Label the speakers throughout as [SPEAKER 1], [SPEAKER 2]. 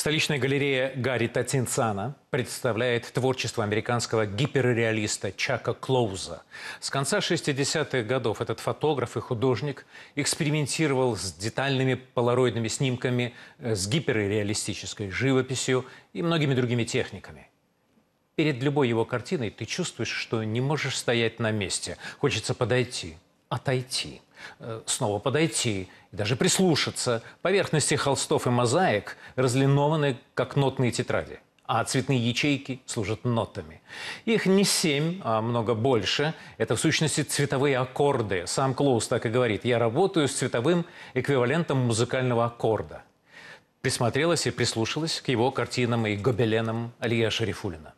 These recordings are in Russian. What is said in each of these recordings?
[SPEAKER 1] Столичная галерея Гарри Татинцана представляет творчество американского гиперреалиста Чака Клоуза. С конца 60-х годов этот фотограф и художник экспериментировал с детальными полароидными снимками, с гиперреалистической живописью и многими другими техниками. Перед любой его картиной ты чувствуешь, что не можешь стоять на месте. Хочется подойти, отойти, снова подойти и даже прислушаться. Поверхности холстов и мозаик разлинованы, как нотные тетради, а цветные ячейки служат нотами. Их не 7, а много больше. Это в сущности цветовые аккорды. Сам Клоуз так и говорит: «Я работаю с цветовым эквивалентом музыкального аккорда». Присмотрелась и прислушалась к его картинам и гобеленам Алия Шарифуллина.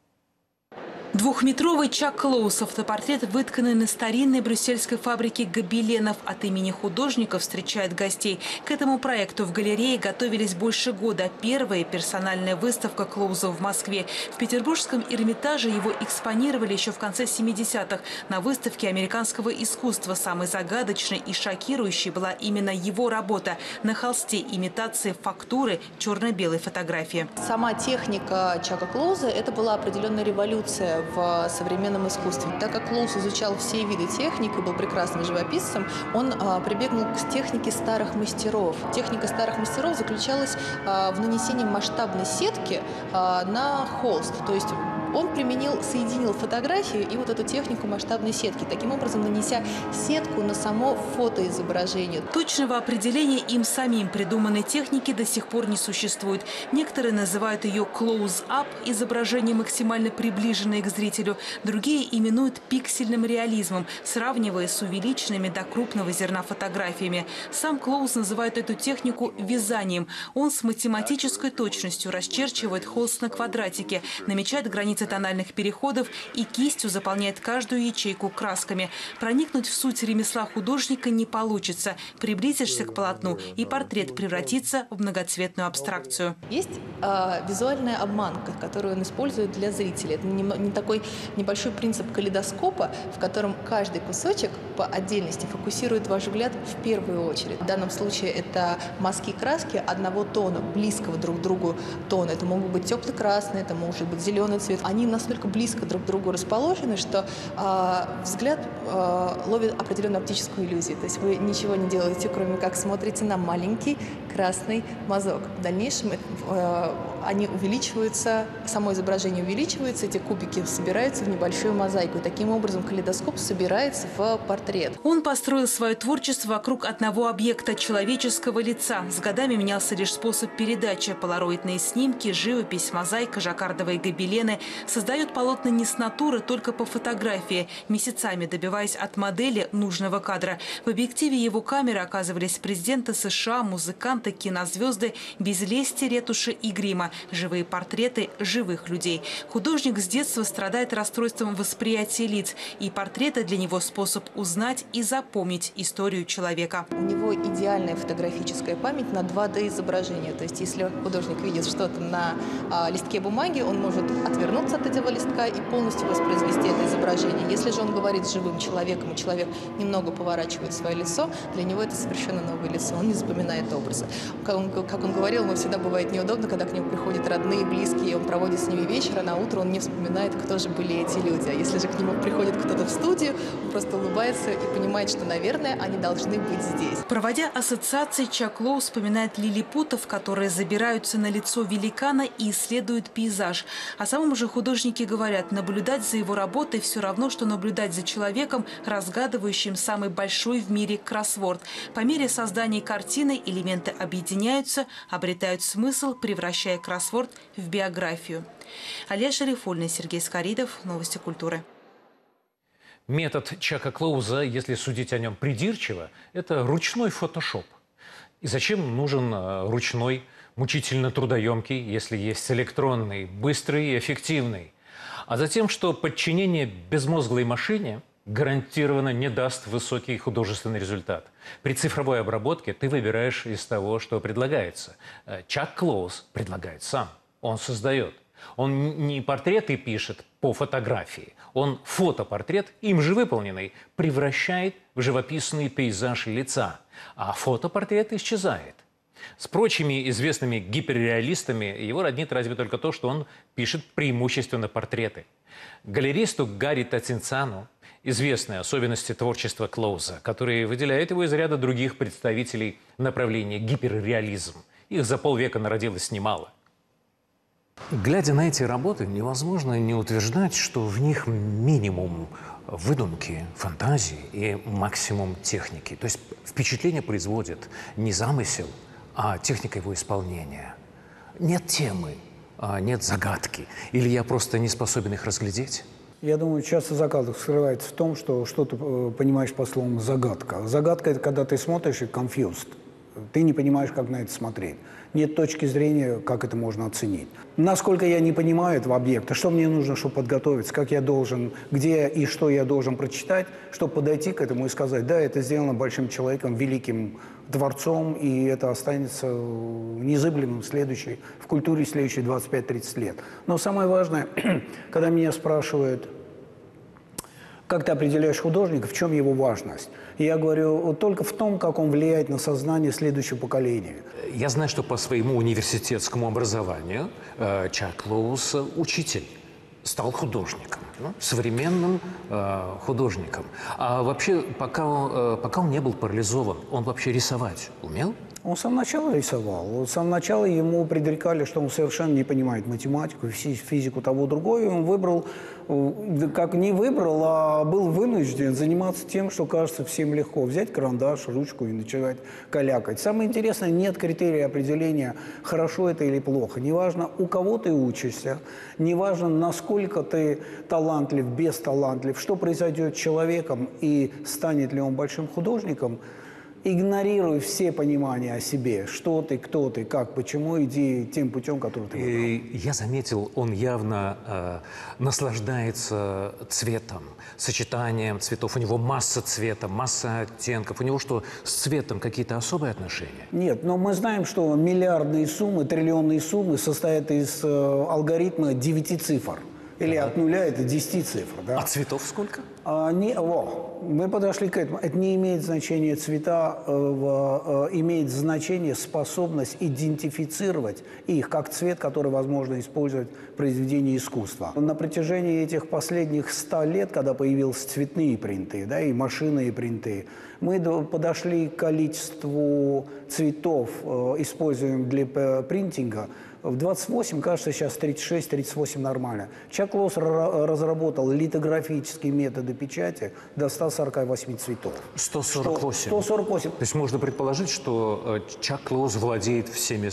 [SPEAKER 2] Двухметровый Чак Клоуз – автопортрет, вытканный на старинной брюссельской фабрике гобеленов. От имени художника встречает гостей. К этому проекту в галерее готовились больше года. Первая персональная выставка Клоуза в Москве. В петербургском Эрмитаже его экспонировали еще в конце 70-х. На выставке американского искусства самой загадочной и шокирующей была именно его работа. На холсте имитации фактуры черно-белой фотографии.
[SPEAKER 3] Сама техника Чака Клоуза – это была определенная революция в современном искусстве. Так как Клоуз изучал все виды техник и был прекрасным живописцем, он прибегнул к технике старых мастеров. Техника старых мастеров заключалась в нанесении масштабной сетки на холст. То есть он соединил фотографию и вот эту технику масштабной сетки, таким образом нанеся сетку на само фотоизображение.
[SPEAKER 2] Точного определения им самим придуманной техники до сих пор не существует. Некоторые называют ее close-up, изображение максимально приближенное к зрителю. Другие именуют пиксельным реализмом, сравнивая с увеличенными до крупного зерна фотографиями. Сам Клоуз называет эту технику вязанием. Он с математической точностью расчерчивает холст на квадратике, намечает границы тональных переходов и кистью заполняет каждую ячейку красками. Проникнуть в суть ремесла художника не получится. Приблизишься к полотну, и портрет превратится в многоцветную абстракцию.
[SPEAKER 3] Есть визуальная обманка, которую он использует для зрителей. Это не такой небольшой принцип калейдоскопа, в котором каждый кусочек по отдельности фокусирует ваш взгляд в первую очередь. В данном случае это мазки краски одного тона, близкого друг к другу тона. Это могут быть теплый красный, это может быть зеленый цвет. Они настолько близко друг к другу расположены, что взгляд ловит определенную оптическую иллюзию. То есть вы ничего не делаете, кроме как смотрите на маленький красный мазок. В дальнейшем они увеличиваются, само изображение увеличивается, эти кубики собираются в небольшую мозаику. И таким образом калейдоскоп собирается в портрет.
[SPEAKER 2] Он построил свое творчество вокруг одного объекта – человеческого лица. С годами менялся лишь способ передачи. Полароидные снимки, живопись, мозаика, жаккардовые гобелены создают полотна не с натуры, только по фотографии, месяцами добиваясь от модели нужного кадра. В объективе его камеры оказывались президенты США, музыканты, кинозвезды, без лести, ретуши и грима. Живые портреты живых людей. Художник с детства страдает расстройством восприятия лиц, и портреты для него способ узнать и запомнить историю человека.
[SPEAKER 3] У него идеальная фотографическая память на 2D-изображение. То есть если художник видит что-то на листке бумаги, он может отвернуться от этого листка и полностью воспроизвести это изображение. Если же он говорит с живым человеком, и человек немного поворачивает свое лицо, для него это совершенно новое лицо, он не запоминает образы. Как он говорил, ему всегда бывает неудобно, когда к нему приходят родные, близкие, и он проводит с ними вечер, а на утро он не вспоминает, кто же были эти люди. А если же к нему приходит кто-то в студию, он просто улыбается и понимает, что, наверное, они должны быть здесь.
[SPEAKER 2] Проводя ассоциации, Чак Клоуз вспоминает лилипутов, которые забираются на лицо великана и исследуют пейзаж. О самом же художнике говорят: наблюдать за его работой все равно, что наблюдать за человеком, разгадывающим самый большой в мире кроссворд. По мере создания картины элементы объединяются, обретают смысл, превращая кроссворд в биографию. Алия Шарифуллина, Сергей Скоридов. Новости культуры.
[SPEAKER 1] Метод Чака Клоуза, если судить о нем придирчиво, это ручной фотошоп. И зачем нужен ручной, мучительно трудоемкий, если есть электронный, быстрый и эффективный? А затем, что подчинение безмозглой машине гарантированно не даст высокий художественный результат. При цифровой обработке ты выбираешь из того, что предлагается. Чак Клоуз предлагает сам, он создает. Он не портреты пишет по фотографии, он фотопортрет, им же выполненный, превращает в живописный пейзаж лица, а фотопортрет исчезает. С прочими известными гиперреалистами его роднит разве только то, что он пишет преимущественно портреты. Галеристу Гарри Татинцану известны особенности творчества Клоуза, которые выделяют его из ряда других представителей направления гиперреализм. Их за полвека народилось немало. Глядя на эти работы, невозможно не утверждать, что в них минимум выдумки, фантазии и максимум техники. То есть впечатление производит не замысел, а техника его исполнения. Нет темы, нет загадки. Или я просто не способен их разглядеть?
[SPEAKER 4] Я думаю, часто загадка скрывается в том, что ты понимаешь по словам «загадка». Загадка – это когда ты смотришь и confused. Ты не понимаешь, как на это смотреть. Нет точки зрения, как это можно оценить. Насколько я не понимаю этого объекта, что мне нужно, чтобы подготовиться, как я должен, где и что я должен прочитать, чтобы подойти к этому и сказать, да, это сделано большим человеком, великим творцом, и это останется незыблемым в культуре следующие 25-30 лет. Но самое важное, когда меня спрашивают, как ты определяешь художника, в чем его важность? Я говорю, только в том, как он влияет на сознание следующего поколения.
[SPEAKER 1] Я знаю, что по своему университетскому образованию Чак Клоуз учитель, стал художником, современным художником. А вообще, пока он не был парализован, он вообще рисовать умел?
[SPEAKER 4] Он с самого начала рисовал. С самого начала ему предрекали, что он совершенно не понимает математику, физику, того, другое. И он выбрал, как не выбрал, а был вынужден заниматься тем, что кажется всем легко. Взять карандаш, ручку и начинать калякать. Самое интересное, нет критерия определения, хорошо это или плохо. Неважно, у кого ты учишься, неважно, насколько ты талантлив, бесталантлив, что произойдет с человеком и станет ли он большим художником, игнорируй все понимания о себе, что ты, кто ты, как, почему, иди тем путем, который ты выбрал.
[SPEAKER 1] Я заметил, он явно наслаждается цветом, сочетанием цветов. У него масса цвета, масса оттенков. У него что, с цветом какие-то особые отношения?
[SPEAKER 4] Нет, но мы знаем, что миллиардные суммы, триллионные суммы состоят из алгоритма 9 цифр. Или от 0 до 10 цифр. Да?
[SPEAKER 1] А цветов сколько?
[SPEAKER 4] Мы подошли к этому. Это не имеет значения цвета, имеет значение способность идентифицировать их как цвет, который возможно использовать в произведении искусства. На протяжении этих последних 100 лет, когда появились цветные принты, да, и машинные принты, мы подошли к количеству цветов, используемых для принтинга, в 28, кажется, сейчас 36-38 нормально. Чак Клоуз разработал литографические методы печати до 148 цветов.
[SPEAKER 1] 148?
[SPEAKER 4] 148.
[SPEAKER 1] То есть можно предположить, что Чак Клоуз владеет всеми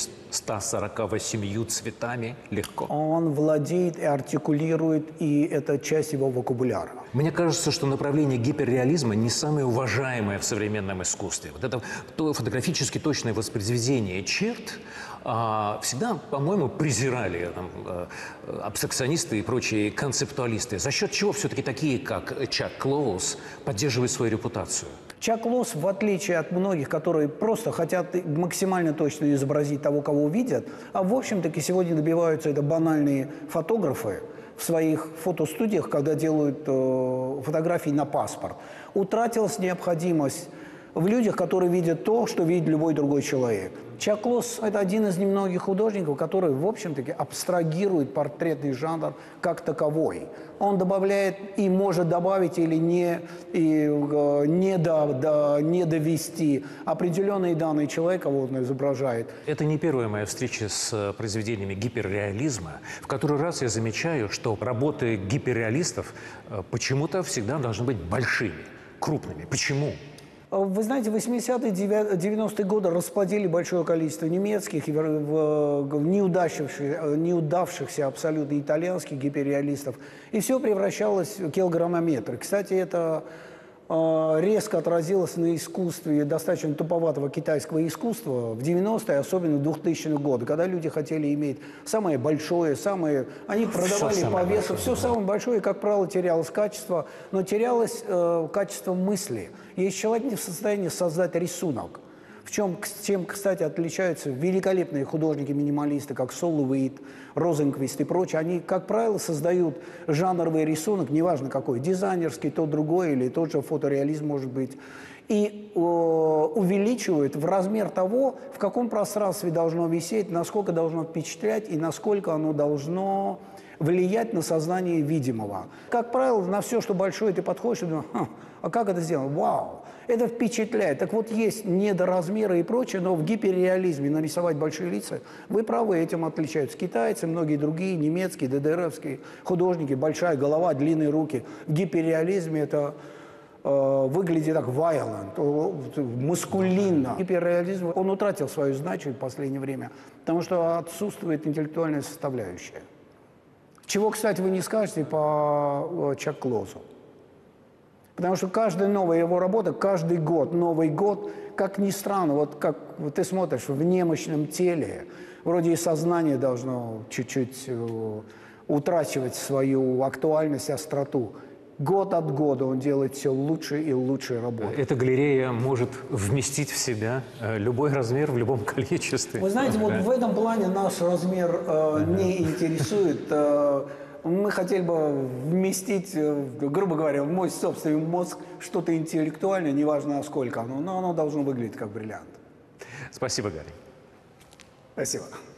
[SPEAKER 1] 148 цветами легко?
[SPEAKER 4] Он владеет и артикулирует, и это часть его вокабуляра.
[SPEAKER 1] Мне кажется, что направление гиперреализма не самое уважаемое в современном искусстве. Вот это фотографически точное воспроизведение черт всегда, по-моему, презирали абстракционисты и прочие концептуалисты. За счет чего все-таки такие, как Чак Клоуз, поддерживают свою репутацию?
[SPEAKER 4] Чак Клоуз, в отличие от многих, которые просто хотят максимально точно изобразить того, кого видят, а в общем-таки сегодня добиваются это банальные фотографы в своих фотостудиях, когда делают фотографии на паспорт, утратилась необходимость в людях, которые видят то, что видит любой другой человек. Чак Клоуз – это один из немногих художников, который, в общем-таки, абстрагирует портретный жанр как таковой. Он добавляет и может добавить или не довести определенные данные человека, вот он изображает.
[SPEAKER 1] Это не первая моя встреча с произведениями гиперреализма. В который раз я замечаю, что работы гиперреалистов почему-то всегда должны быть большими, крупными. Почему?
[SPEAKER 4] Вы знаете, в 80-е, 90-е годы расплодили большое количество немецких, неудавшихся абсолютно итальянских гиперреалистов. И все превращалось в килограммометры. Кстати, это резко отразилось на искусстве достаточно туповатого китайского искусства в 90-е, особенно в 2000-е годы, когда люди хотели иметь самое большое, они продавали по весу, все самое большое, и, как правило, терялось качество, но терялось качество мысли. Если человек не в состоянии создать рисунок, чем, кстати, отличаются великолепные художники-минималисты, как Сол Уит, Розенквист и прочие, они, как правило, создают жанровый рисунок, неважно какой, дизайнерский, тот другой, или тот же фотореализм может быть. и увеличивают в размер того, в каком пространстве должно висеть, насколько должно впечатлять и насколько оно должно влиять на сознание видимого. Как правило, на все, что большое, ты подходишь и думаешь, а как это сделано? Вау! Это впечатляет. Так вот, есть недоразмеры и прочее, но в гиперреализме нарисовать большие лица, вы правы, этим отличаются китайцы, многие другие, немецкие, ДДРовские художники, большая голова, длинные руки. В гиперреализме это выглядит так violent, маскулинно. Гиперреализм, он утратил свою значимость в последнее время, потому что отсутствует интеллектуальная составляющая. Чего, кстати, вы не скажете по Чаку Клоузу. Потому что каждая новая его работа, каждый год, Новый год, как ни странно, вот как вот ты смотришь в немощном теле, вроде и сознание должно чуть-чуть утрачивать свою актуальность, остроту. Год от года он делает все лучше и лучше работы.
[SPEAKER 1] Эта галерея может вместить в себя любой размер в любом количестве.
[SPEAKER 4] Вы знаете, вот в этом плане наш размер не интересует. Мы хотели бы вместить, грубо говоря, в мой собственный мозг что-то интеллектуальное, неважно сколько оно, но оно должно выглядеть как бриллиант.
[SPEAKER 1] Спасибо, Гарри.
[SPEAKER 4] Спасибо.